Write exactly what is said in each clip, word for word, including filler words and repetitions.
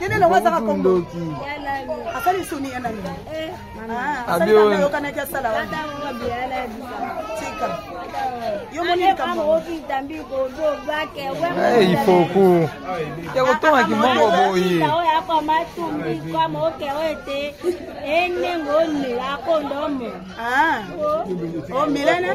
Tene na waza kombo. Asali suni yana ni. Ah, asali na yo kana kia sala wa. Chika. Yo moni kambo. Eh, il faut que. Ya kutoma kimongo boyi. Hapo matumbi kwa moke wote. Ene ngoni la kondomo. Ah. Oh milena.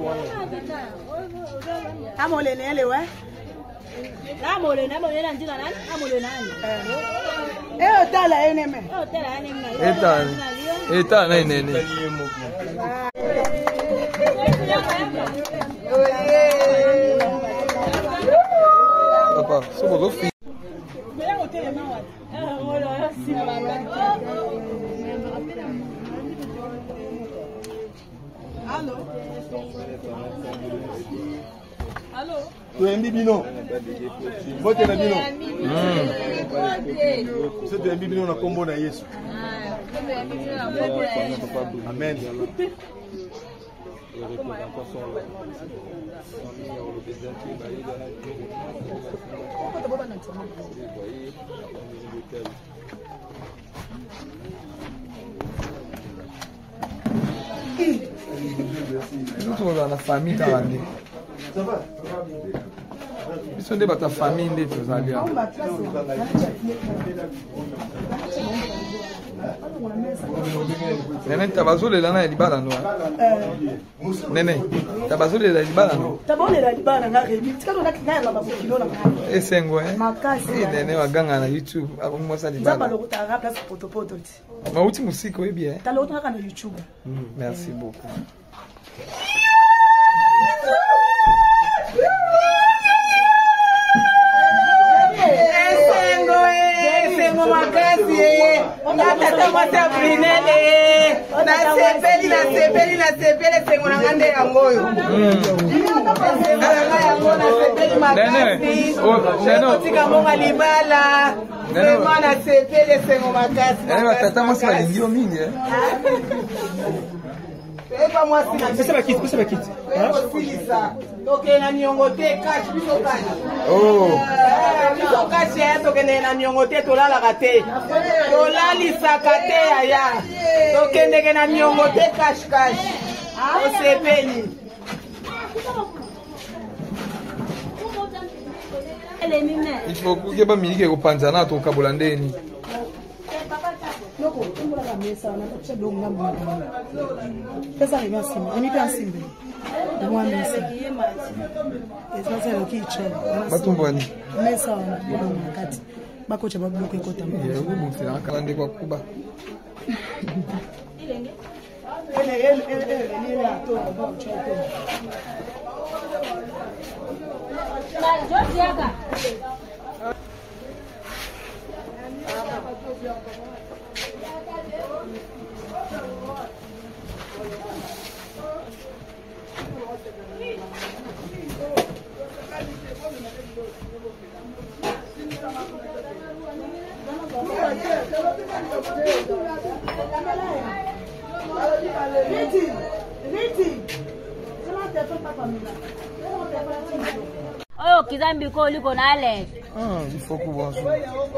Amole nele we. Amole na mole na ndina nani? Amole nani? Eh, otala eneme. Eh, otala eneme. Eta. Eta na nene. Papa, so bogo fi. Allô? Allô? Tu es Mbibino. Vote na bino. C'est tu es Mbibino na kombo na Yesu. Amen. Nous sommes dans la famille dans l'année. Ça va? Ils sont dans ta famille des choses à dire. Nene tabazole lana libala no. Nene tabazole la libala no. Tabole la libala na rebi. Tikalo na kinaya la babukilo na. Esengo eh. Makasi. Nene waganga na YouTube akomwa sa libala. Zaba lo ta rapla sa potopoto ti. Ma uti musiko eh bien. Ta lo ta na YouTube. Merci beaucoup. Sengo makasi na tata mwasa brinele na sepeli na sepeli na sepeli sengo na ngande yangoyo ala yango na sepeli makasi nene tika monga libala sengo na sepeli sengo makasi nene tata mwasa balingi mingi eh Eba mwasi na pesa bakiti pesa bakiti ha toke na nyongote cash biso cash oh biso cash ya toke na nyongote tolala kate tolali sakate aya toke ndeke na nyongote cash cash osepeli il faut que ba mingi ko panzana to kabola ndeni. Loko, tumula la mesa na kucha dongo na mwana. Pesa ni basi, ni pia simbe. Mwa mesa. Esa sasa lokicho. Batumbani. Mesa na dongo kati. Bakocha babloke kota mwa. Ye ubu sina kalande kwa kuba. Ele ele ele ele ato ba chote. Na Josiaka. Meeting, meeting. Sema teto papa mila. Oyo kizambi ko liko na Alex. Ah, il faut que bonjour.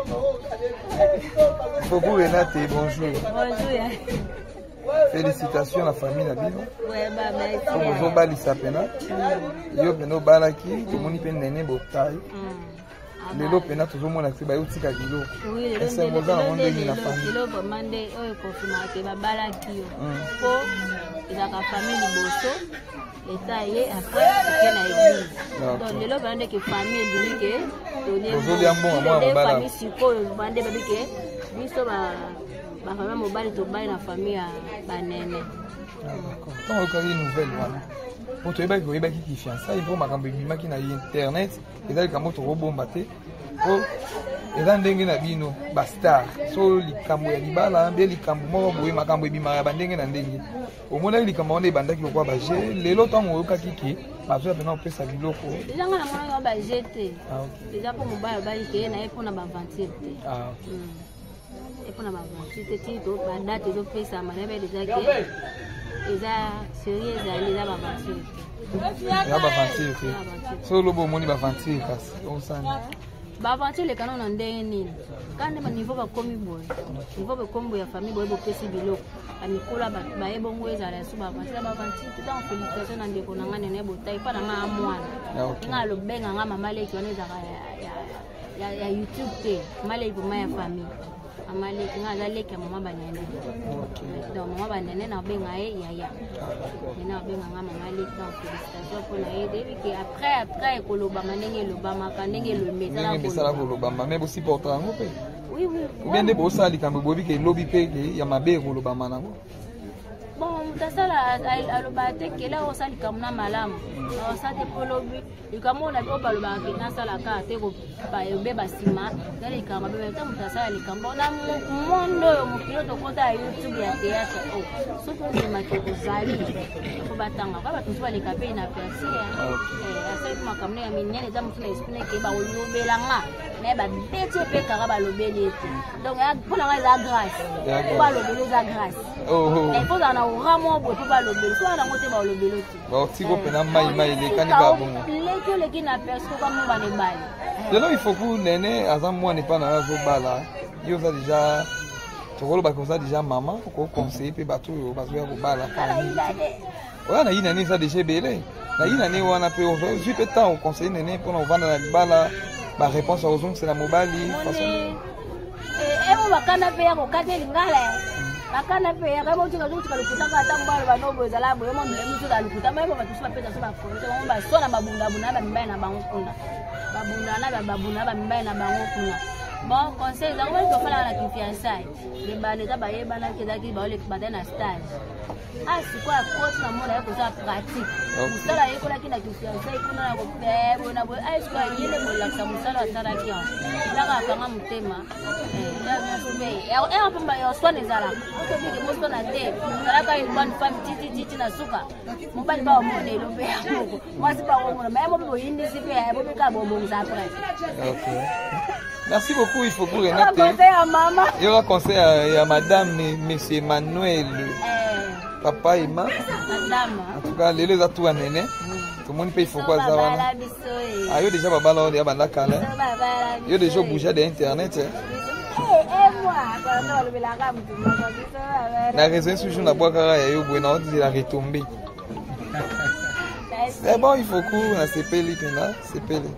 Il faut que Renate bonjour. Bonjour. Félicitations à la famille na bino. Ouais ba merci. Comme vous bali sapena. Yo beno balaki, tout moni pe nene botai. Lelo pena tout mona ki ba yotika kilo. Oui, le c'est moza na monde ni na famille. Lelo ba mande oyo confirma ke ba balaki yo. Po ila ka famille boso. Eta ye après ke na église. Donc lelo ba ndeke famille dinike to ne. Bozoli ambonga mwa mbala. Famille sikoyo bande ba bike. Biso ba ba famille mobali to ba na famille ya banene. D'accord. Tant que une nouvelle wana. Pour toi, il y a qui fiançailles, il faut makambo bimaki na internet, et là il kambo to robomba te. Oh, et là ndenge na bino basta. So likambo ya libala, be likambo moko boye makambo bimara bandenge na ndenge. Au moins likambo on est bandaki lokwa ba je, lelo tango yoka kiki, bazo ya pena opesa biloko. Déjà ngana mwana ba jeté. Ah OK. Déjà pour mobile ba yike na epo na ba vingt-sept. Ah OK. Et pour na ba vingt-sept ti do ba date do pesa manebe déjà que eza sérieux ezali eza bavantir ya bavantir te so lobo omoni bavantir kasi osani bavanti le canon ndenge nini kandi ba niveau ba komi boy niveau ba kombo ya famille boy bo pesi biloko amikola ba ba ebongo ezala su bavanti la bavanti tout en félicitation na ndeko na ngane ne botai pa na nga mwana nga lo benga nga mama leki wana ezaka ya ya YouTube te mama leki ma ya famille mama leki nga za leki mama banene donc mama banene na benga ye ya ya na benga nga mama leki en félicitation pour na ye debi que après après koloba manenge lobama kanenge lo metala ko sala ko lobama mais aussi portant ngo pe oui oui bien de bossa likambo bobi ke lobi pe ke ya mabe ko lobama nango bon mutasala aloba te kela osali kamuna malamu osate polobi likamona ko baloba ke nasala ka te ko ba yobe basima dali kama bebe ta mutasala likambo na mondo yo mupiloto kota YouTube ya théâtre oh soto ni makeko zali ko batanga ka batu swali kape na persi eh asai kuma kamne ya minene za mutuna espine ke ba olobela nga na ba bete pe ka ba lobeli ete donc ya pona nga za grâce ba lobeli za grâce oh il faut dans vraiment pour pas lobeli soit na ngote ba lobeli ete ba tiko pena mai mai le kani ba bongo leki leki na persi ko comme ba ne bali lelo il faut que nene azam moi ne pas na zo bala yo ça déjà tu rôle ba comme ça déjà maman ko conseiller pe bato yo ba zo ya ko bala ouais na ina ni ça déjà belé na ina ni wana pe on veut juste temps conseiller nene pour on vendre la bala ba réponse aux autres c'est la mobali façon eh on va canapé ya ko kateli ngala bakana pe ya kama utika utika lukutaka hata mbalo banobo ezala bo yemo mle mtu alikuta mai ba tusipa pesa soba konto ngomba sona mabunda bunda ba mbaye na bango kuna babunda na babunda ba mbaye na bango kuna bon conseil za ngomba tofala na kifiansai le bale za baye bana kidaki ba ole kubata na stage ah sikwa coach na mona yako za pratique musala yeko la kina kifiansai kuna na kopebo na bo ah sikwa yele mo la kamusala tara kia la ka kanga mutema eh la nsume ya ya pamba yo swana ezala ko bige mosto na te kala ka one fam titi titi na suka mobali ba mo ne lo be amoko mwasi ba wo mo ma mo bo yindi sipe ya bo ka bo bo za après OK. Merci beaucoup, il faut que Renate. Conseil à maman. Il y aura conseil à, à madame, monsieur Emmanuel, eh. papa et ma. Madame. En tout cas, les deux à tout à néné. Tout le monde paye faut quoi ça va. Ah, il y a déjà baba là, il y a banda calé. Il y a déjà bougé d'internet. La raison c'est que la boîte car il y a eu bon ordre, il a retombé. C'est bon, il faut qu'on a C P L là, C P L.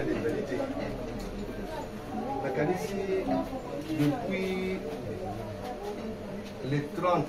La Kanisi, depuis le trente,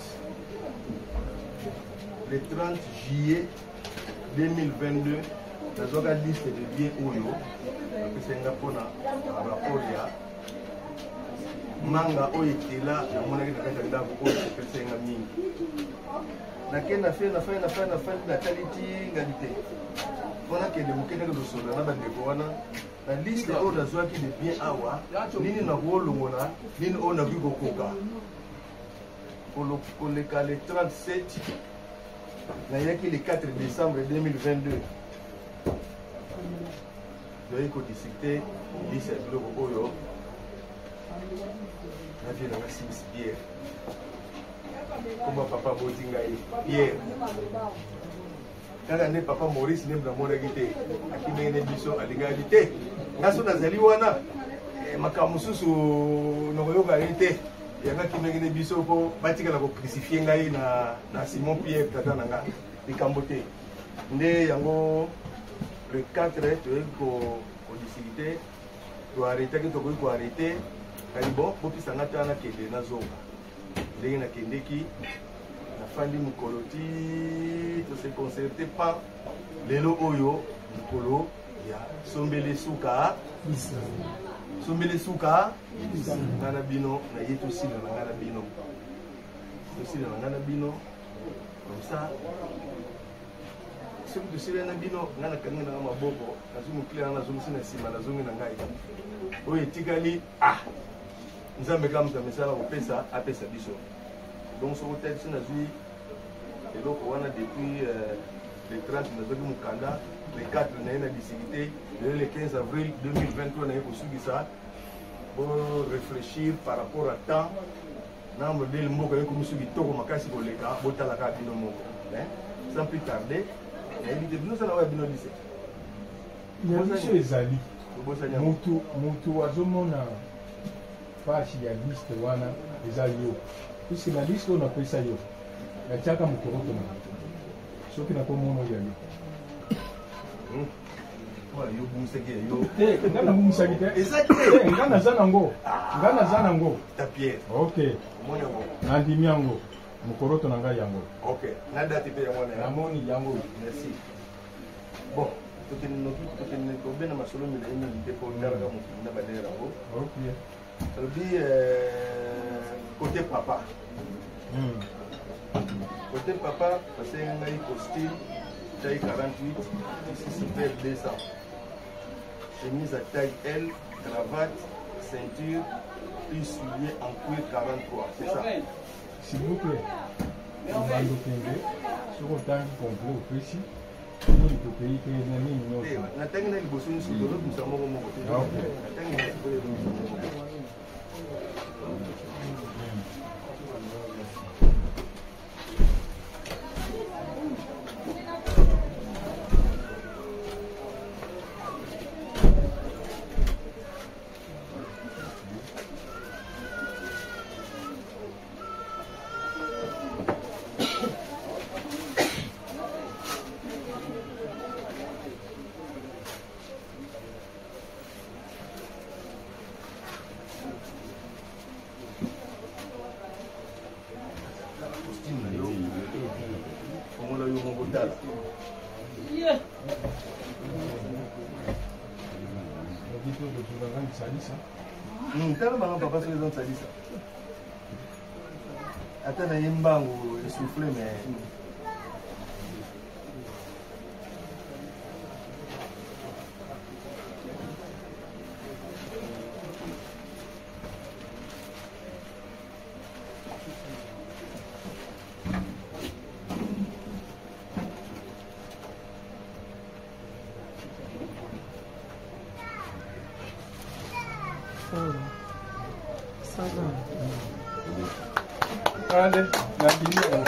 le trente juillet deux mille vingt-deux, nous avons une liste de biens Oyo, que Singapour a rapport à Manga Oyo qui est là, la monnaie de la Canada, Oyo que Singapour. Nakena na fait, na fait, na fait, na fait, la qualité, qualité. On a que des moquets de l'Osona, na bandekwana. La liste de ordres qui est bien awa, nini na wolo mona, nini ona bigo koka. Pour le cas le trente-sept, na yaki le quatre décembre deux mille vingt-deux. Doye ko discuter liste de l'ordre oyo. Na vie na six Pierre. Comment papa botinga Pierre. Kaka ne papa Maurice ne mna mona gite akimene biso aligalité naso nazali wana makamususu nokoyoka ite yanga kimene biso po batika na ko crucifier ngai na na Simon Pierre tata nanga likambote nde yango le quatre to ko ko discuter to arrêter que to ko arrêter kali bon bopisa ngata na kende na zonga ndenge na kendeki fandi mukoloti to se concerté pas lelo oyo mukolo ya sombele suka sombele suka ngana bino na yetu sina na ngana bino to sina na ngana bino comme ça ce que sina na bino ngana kanga na maboko nazumu kile na nazumu sina sima nazungi na ngai oyo tikali ah nzambe kama mtamesala opesa apesa biso. Donc ce hôtel c'est nazui et donc on a depuis euh, le trente nazui mukanda le quatre na ina discuté le quinze avril deux mille vingt-trois na ko sugisa pour réfléchir par rapport à temps na modèle moko ko musugi toko makasi ko leka botala ka bino moko hein sans plus tarder et il dit nous allons bino lycée il y a des ezali mutu mutu azomona pasi ya liste wana eza yo puisque na liste oyo napesa yo natiaka mokoroto na soki nakomona oyo ya yo te nga nabumisaki te nga naza nango nga naza nango ok nandimi yango mokoroto na ngai yango namoni yango bon tokende masolo milai mingi te mpo talaka mokili na badele yango alobi côté papa côté papa pasenga ngai costume taille quarante-huit super deux cents chemise à taille L, cravate, ceinture, plus soulier en cuir quarante-trois, c'est ça? S'il vous plaît, on va le faire. Sur le temps complet au précis, nous le pays qui est né, nous. La tête n'est pas possible sur l'autre, nous sommes au moment. La tête n'est pas possible. Tala bango papa soki ezongi salisa ata na ye mbangu esouffle mais Allez, la ligne.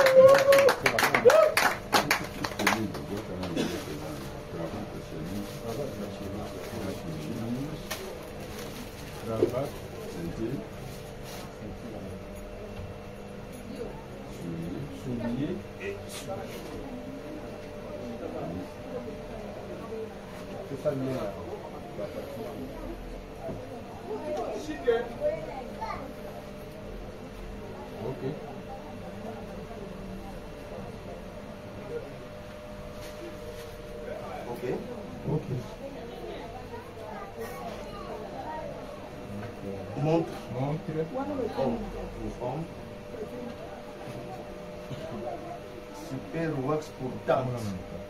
Soulier. C'est ça le lien. Ok. Ok. Ok. Montre. Montre. Homme. Homme. Super wax pour danse.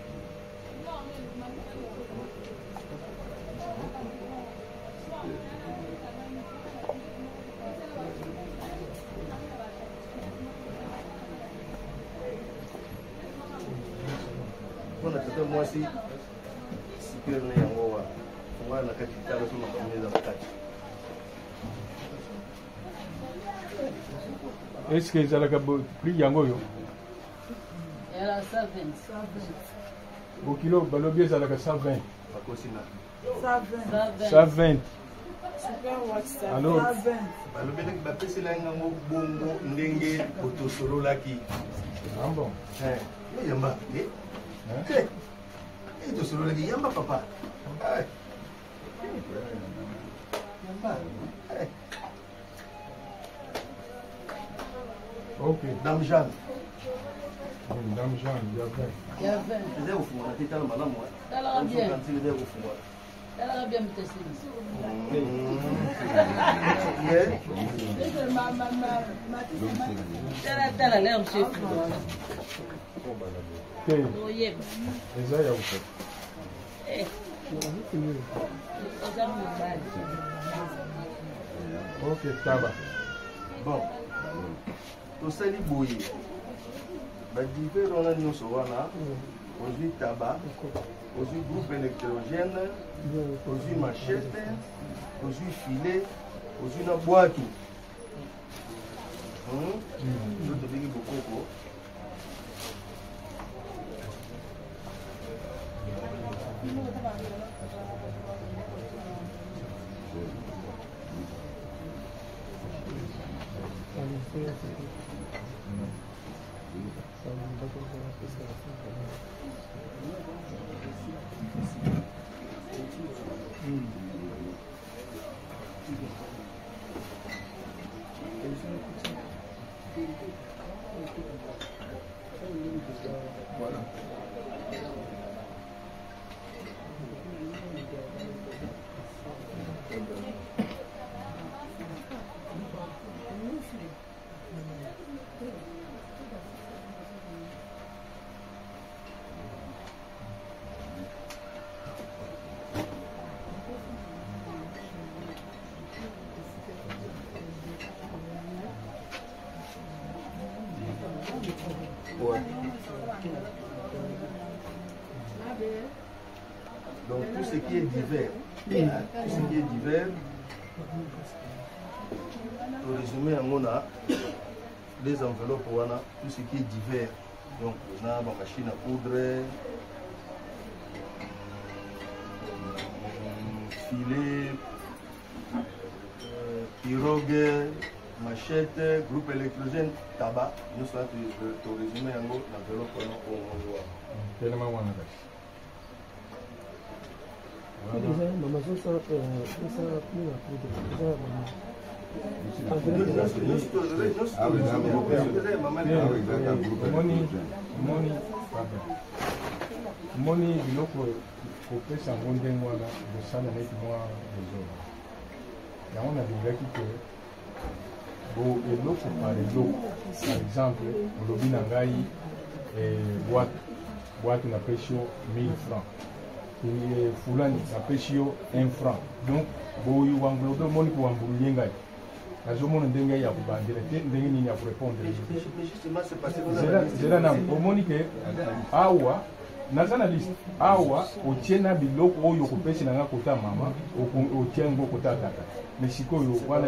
Mpona tata mwasi super na yango wana wana na kati tala so makambo eza na kati est ce que ezalaka prix yango oyo bokilo balobi ezalaka cent vingt bakosi na cent vingt alors balobelaki bapeselaki yango bongo ndenge otosololaki ah bon yamba te tosololaki yamba papa yamba ok dame Jeanne dame Jeanne il y a vingt eza kofungwana te tala malamu eza kofungwana talaka bien mutesini tala tala leo mshefu te oyeba eza ya uko eh eza mobali ok taba bon tosali boye badiver wana nyonso wana ozwi taba ozwi groupe électrogène ozwi machete ozwi filet ozwi na bwatu zo tobengi bokoko Voilà. Ouais. Donc tout ce qui est divers, tout ce qui est divers, pour résumer, on a les enveloppes, on a tout ce qui est divers. Donc on a ma machine à coudre, filet, euh, pirogue, machette, groupe électrogène, tabac. Nous sommes pour résumer l'enveloppe, on voit. Tellement on a. Moni biloko kopesa yango ndenge wana kosala neti mwa ezolo yango nalingaki ke bo eloko par eloko par exemple olobi na ngai boite boite napesi yo mille francs fulani napesi yo un franc donc boyi wanglobe omoni kowambululie ngai nazomona ndenge ya kobandela te ndenge nini ya korépondre zela nango omoni ke awa naza na liste awa otie na biloko oyo okopesi na nga kota mama otie yango kota tata mais sikoyo wana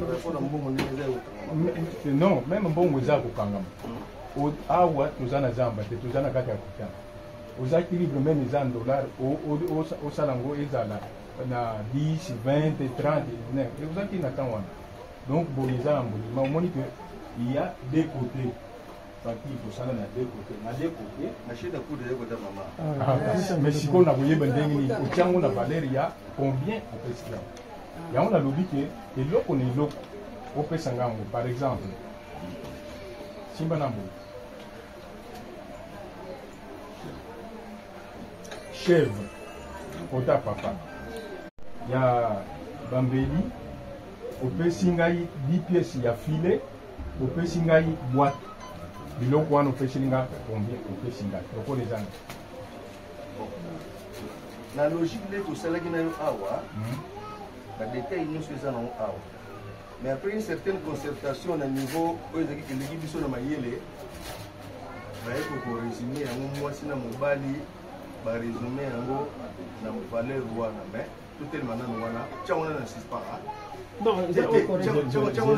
non meme mbongo eza kokangama awa toza na zamba te toza na kati ya kotana aux équilibres même les en dollars, au salango et à la dix, vingt, trente, et vous avez une attente. Donc, pour les armes, il y a deux côtés. Parce qu'il faut ça, il y a deux côtés. Il y a deux côtés. Machine à coudre, il y a deux mamans. Mais si on a voulu vendre, au tient on a valeur, il y a combien on peut se faire. Il y a on a l'objet que l'eau on est l'eau au Pessangambo, par exemple. Simbanambo. Chèvre, kota papa. Il y a Bambeli, au Pessingaï, dix pièces, il y a filet, au Pessingaï, boîte. Il y a quoi au Pessingaï, combien au Pessingaï, au les années. La logique de tout cela qui n'a pas la détail nous faisons en awa. Mais après une certaine concertation au niveau où il y a des gens qui sont dans ma yele, il faut résumer un mois si na mobali. Par résumé, en na valeur wana mais tout est maintenant wana tiens on n'insiste pas non tiens tiens tiens tiens tiens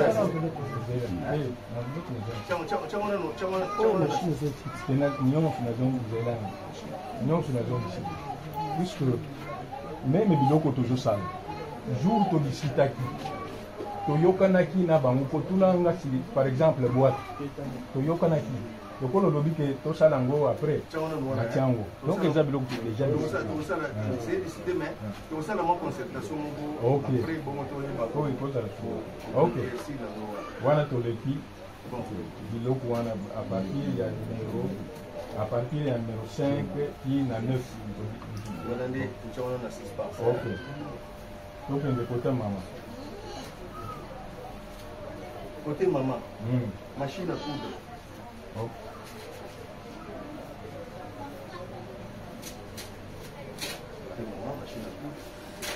puisque même biloko tozosala jour todiscutaki toyokanaki na bango po tunanga par exemple boîte toyokanaki lokolo lobi ke tosala ngo après na tiango donc eza biloko déjà c'est décidé mais tosala mo concertation ngo après bon toyeba ko ikozala ok wana toleki biloko wana à partir ya numéro à partir ya numéro cinq qui na neuf wana ndi tchona na six pas ok donc on est côté maman côté maman machine à coudre ok machine à coudre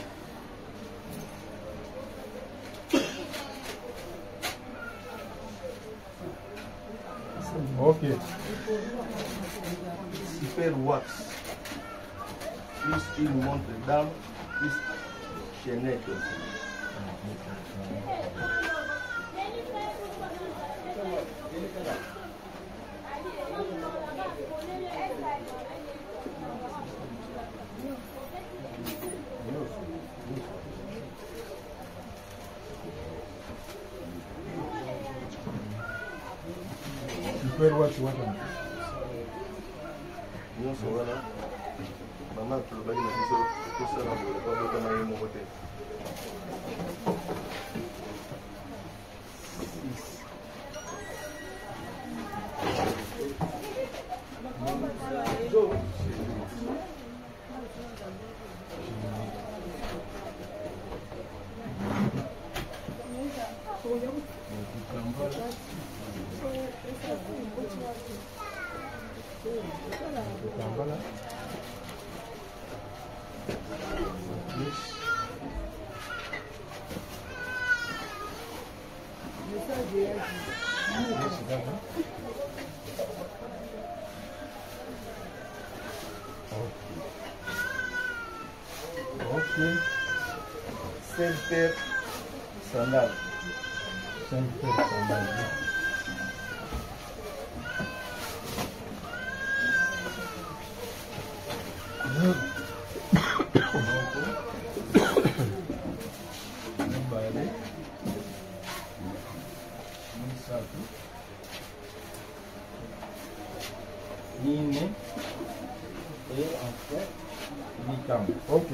ok super wax plus une montre d'âme plus chaînette Super watu watu. Nyonso wana mama tulobaki na biso tosala boye po botama ye moko te. Tambala. Ok. Center sandal. Center sandal. Nine et enfin Nicam. Ok.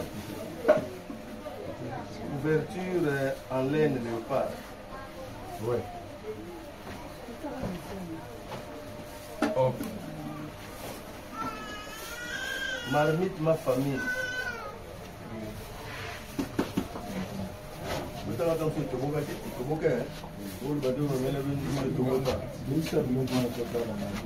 Ouverture en laine léopard. Ouais. Ok. Marmite ma famille. Vous avez entendu que vous avez dit que vous avez dit que vous avez dit que vous avez dit que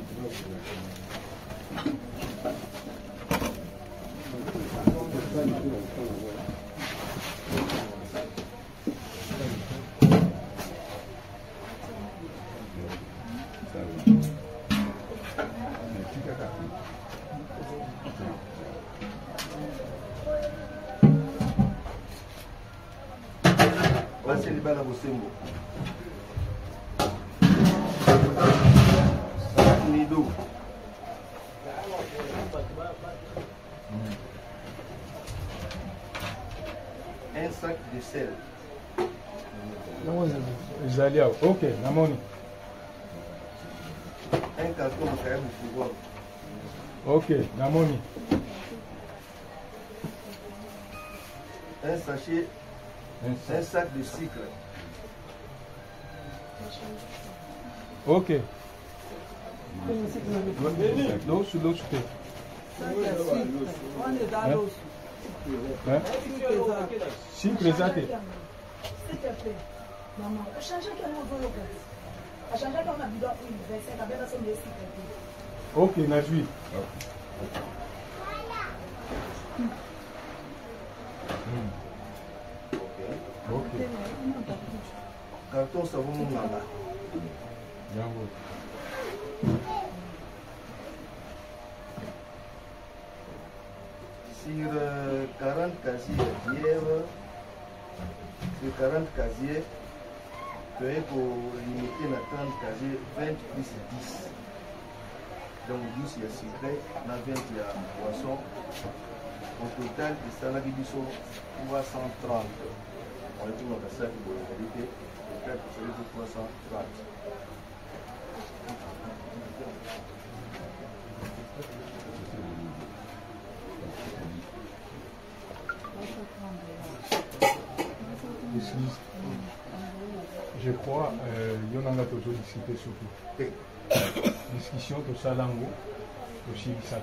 c'est le bal à vos symbole. Nido. Un sac de sel. Zalia. Ok, Namoni. Un carton de crème de pouvoir. Ok, Namoni. Un sachet. Un sac de sucre. Ok. L'osso, l'osso que? Sucre, exato. Ok, na juiz. Ok. Carton savon Nala. Yango. Sur euh, quarante casiers de bière, sur quarante casiers, tu es pour limiter la trente casiers, vingt plus dix. Donc dix il y a sucré, la vingt il y a poisson. Au total, il y a trois cent trente. On est tout dans ça qui est la qualité. Au total, il y a trois cent trente. Je crois, il y en a toujours discuté surtout. Discussion de Salango, aussi Bissaka.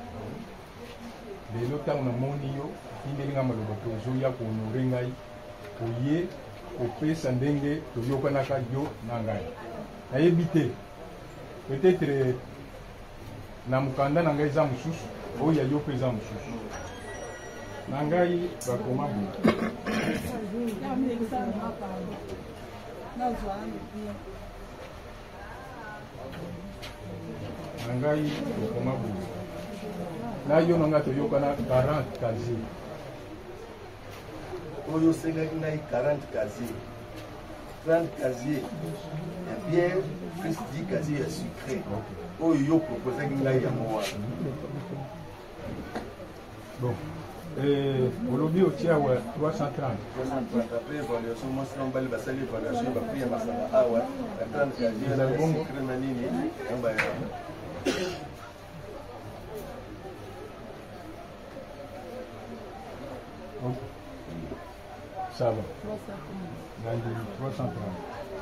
Les notaires na monio, il y a un peu de honorer oye opesa ndenge toyokanaka yo na ngai nayebite peut-être na mukanda na ngai eza mosusu oyo yo mpe eza mosusu na ngai bakoma na ngai bakoma boye na yo na ngai toyokana quarante casier Oyo sengaki ngai quarante casiers, trente casiers ya bière, plus dix casiers ya sucré. Oyo yo proposaki ngai yango wana. Bon, Et aujourd'hui, au tiers, ouais, trois cent trente. trois cent trente. Après, évaluation, moi, si on va passer l'évaluation, on va prier ma salle. Ah ouais, la trente, j'ai la secret nanini. On va y aller. Ça va. trois cent trente.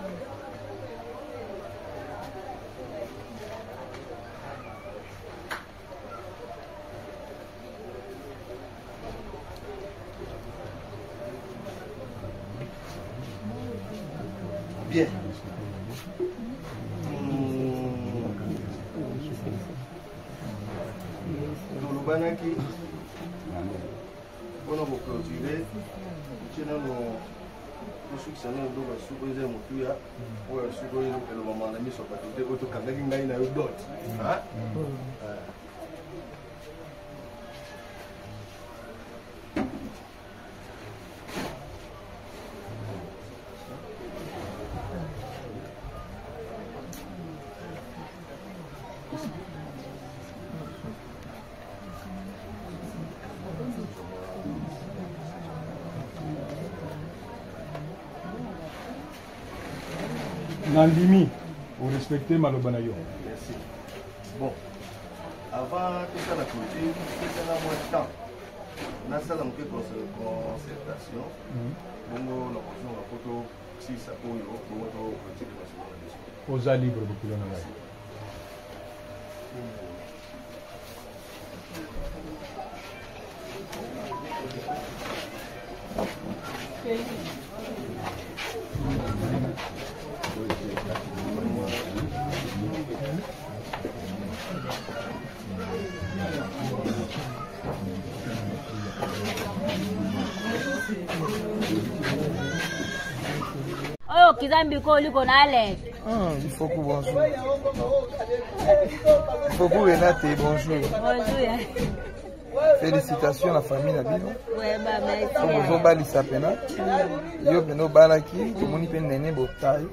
Bien. Tolobanaki mpona koclôturer tina no tosukisa na eloko ya suku eza motuya oyo ya suku oyo elobama na miso bato te oyo tokangaki ngai na yo dot Nandimi, vous respectez Malobanayo. Merci. Bon, avant tout ça, la clôture, c'est un mois de temps. On a ça dans une concertation. Donc, on a besoin de photo, si ça peut, on va clôturer la seconde. Aux a libre, vous pouvez en avoir. Oh, Kizambi Koli Konale. Il faut que bonjour. Il faut que Renate bonjour. Bonjour. Félicitations à la famille Nabino. Ouais, bah merci. Pour vous balisa pena. Yo peno balaki, tout le monde peut nene botai.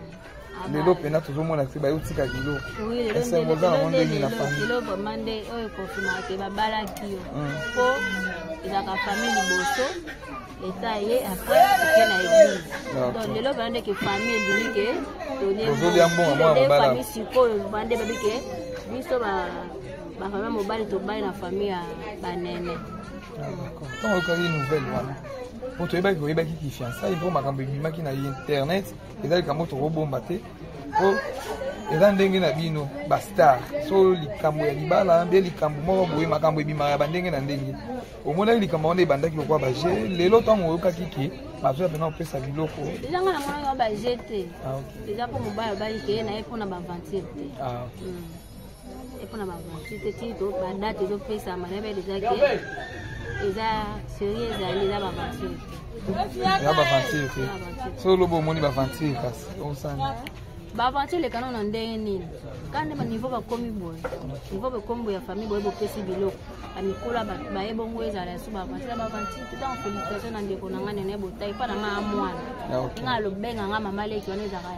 Lelo pena tout le monde a fait bayo tika kilo. Oui, le c'est bon dans le monde de la famille. Lelo bomande oyo confirma ke ba balaki yo. Po eza ka famille boso. L'état est après que na église. Donc lelo bande ke famille dini ke donner. Aujourd'hui un bon moi bala. Famille siko bande babi ke biso ba ba famille mobile to ba na famille ba nene. D'accord. Quand on a une nouvelle voilà. Pour toi ba ko ba ki ki fiançailles pour makambo bima ki na internet, ezali ka moto robomba te. Oh eza ndenge na bino ba star. So likambo ya libala mbe likambo moko boye makambo bima ya bandenge na ndenge. Omona likambo onde bandaki lokwa ba je lelo tango yoka kiki bazo ya bena pesa biloko. Déjà ngana mona ba jete. Ah OK. Déjà pour mobile ba ke na epona ba vingt-sept. Ah OK. Epona ba vingt-sept ti to ba date to pesa manebe déjà ke eza sérieux ezali eza ba vingt-sept. Ya ba vingt-sept. So lobo moni ba vingt-sept kasi osana. Ba vingt-sept le kanon ndenge nini. Kande ba niveau ba komi boy. Niveau ba kombo ya famille boy bo pesi biloko. Amikola ba ba ebongo ezala so ba vingt-sept ba vingt-sept tout en félicitation na ndeko na ngane ne botai pa na nga mwana. Nga lo benga nga mama leki wana ezaka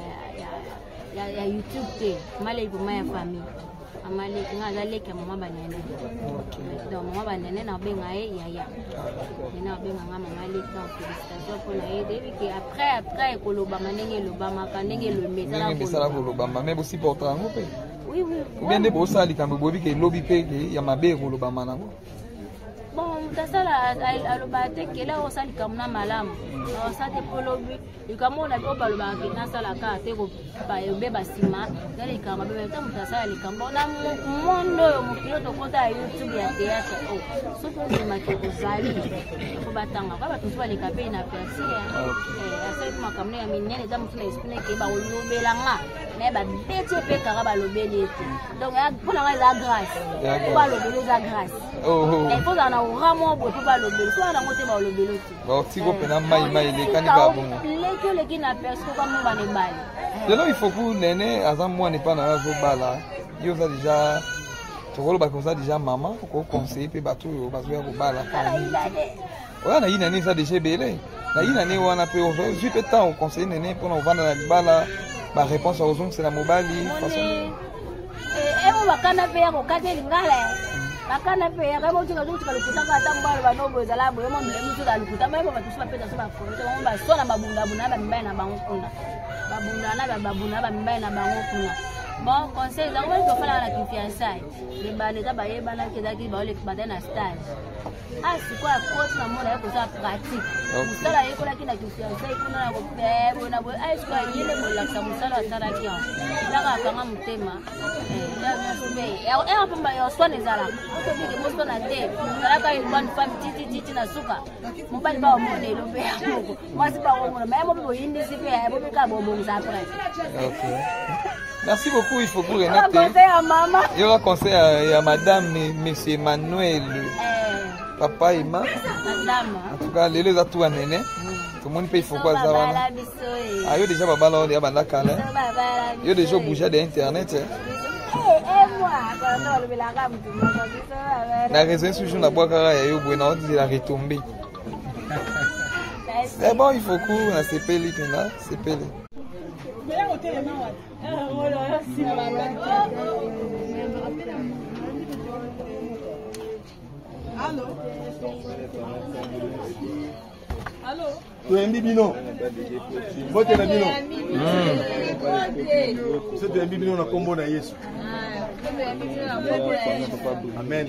ya ya YouTube te. Male ko ma ya famille. Amale nga za leki mama banene. Donc mama banene na benga e ya ya. Na benga nga mama leki en félicitation pour na aider que après après ko lo ba manenge lo ba makandenge lo metala ko sala ko lo ba mais aussi porter ngo pe. Oui oui. Ou bien de bossa likambo bobi ke lobby pe ke ya mabe ko lo ba manango. Bon, tasala alobate kela osali kamuna malamu. Na osate polobi, ikamona ko baloba ke nasala ka te ko ba yobe basima, dali kamba bebe ta mutasala likambo na mondo yo mupiloto kota YouTube ya théâtre. Oh, soto ni makeko zali. Ko batanga kwa batu swali kape na persi ya. Eh, asali kuma kamuna ya minene ta mutuna espine ke ba olobela nga. Mais ba beti pe kara ba lobeli ete. Donc pour la la grâce. Ko ba lobeli za grâce. Oh. Il faut en avoir moi pour pas lobeli. Soit la moté ba lobeli. Bon, si ko pena mai mai le kanika bongo. Les que les qui na perso comme ba ne bali. Lelo il faut que nene azam moi ne pas na zo bala. Yo za déjà tokolo ba koza déjà maman ko conseiller pe bato yo bazo ya ko bala famille. Oya na ina ni za déjà belé. Na ina ni wana pe on je peut temps au conseiller nene pour on vendre la bala. Ba réponse aux autres c'est la mobile façon. Eh eh on va kana pe ko kate lingala. bakana pe ya kama utika utika lukuta ka tambo ba nobo ezala boyo mo mlemu tuka lukuta ma ba tusiba pesa so ba kote mo ba so na babunda buna ba mbaye na bango kuna babunda na ba babunda ba mbaye na bango kuna bon conseil za ko fala na kifiansai le ba le ta ba ye bana ke za ki ba le ba na stage ah c'est quoi coach na mona ko za pratique musala ye ko la kina kifiansai kuna na ko pe bona bo ah c'est quoi yele mo la ka musala sala ki on la ka kanga mutema eh la na sube e e pamba yo so ne zala ko bi ke mo so na te la ka yi one fam titi titi na suka mo ba ba mo ne lo be ko mo si ba mo na mo bo yindi si pe bo be ka bo bo za pra. OK. Merci beaucoup, il faut que vous renatez. Il y aura conseil à, à madame, monsieur Emmanuel, eh, papa et ma. Madame. En tout cas, les deux à tout à néné. Tout le monde paye, il faut quoi ça va. Ah, il y a déjà pas mal, il y a banda calé. Il y a déjà bougé d'internet. La raison c'est que je n'ai pas carré, il y a eu bon, il a retombé. C'est bon, il faut qu'on a C P L là, C P L. Allô? Allô? Tu es un bibino. Moi, tu es un bibino. Si tu es un bibino, on a combo na Yesu. Amen.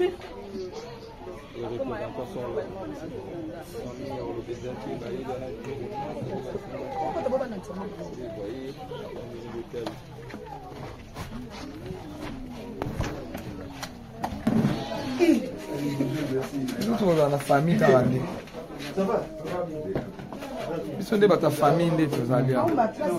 Nous sommes dans la famille dans l'année. Ça va? Ils sont dans ta famille des choses à dire.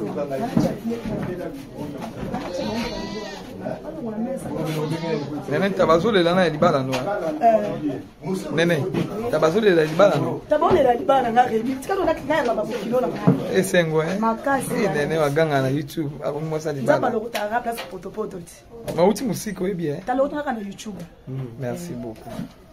Nene tabazole lana libala no. Nene tabazole la libala no. Tabole la libala na rebi. Tikalo na kinala ba kilo na. Esengo eh. Makasi. Nene waganga na YouTube akumwa sa libala. Zaba lo ta place poto poto. Ma uti musiko eh bien. Talo to na YouTube. Merci beaucoup.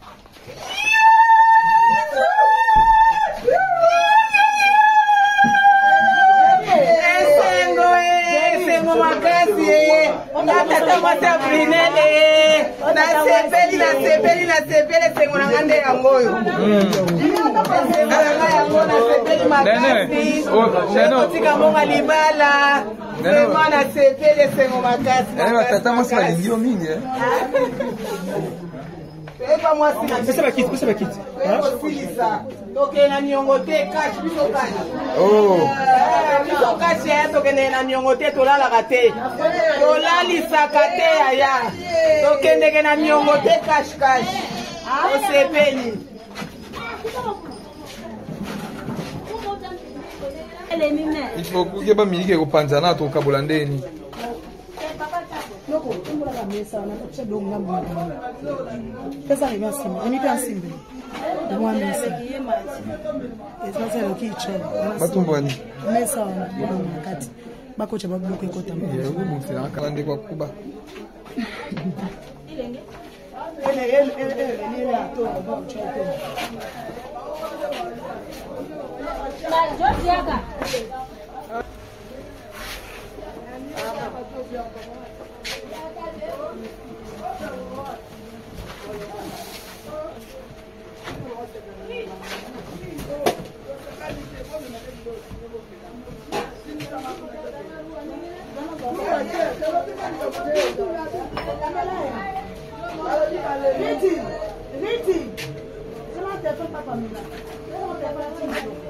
Esengo makasi na tata mwasa brinele na sepeli na sepeli na sepeli esengo na ngande yango oyo esengo na yango na sepeli makasi otika monga libala vraiment na sepeli esengo makasi na tata mwasa balingi yo mingi eh eba mwasi na pesa bakiti pesa bakiti osilisa toke na niongo te cash biso cash oh biso cash ya tokende na niongo te tolalaka te tolalisaka te yaya tokendeke na niongo te cash cash osepeli il faut que ba mingi ko panzana to kabola ndeni. Loko tumula ka mesa na kucha dongo na mwana. Pesa ni basi, ni pia simbe. Mwa mesa. Esa sasa lokicho. Batumbwani. Mesa na dongo kati. Bakocha babloke kota mwa. Ye ubu sina kalande kwa kuba. Ele ele ele ele ato ba choko. Na Josiaka. Meeting, meeting. Comment tu fais pas comme ça? Comment tu fais pas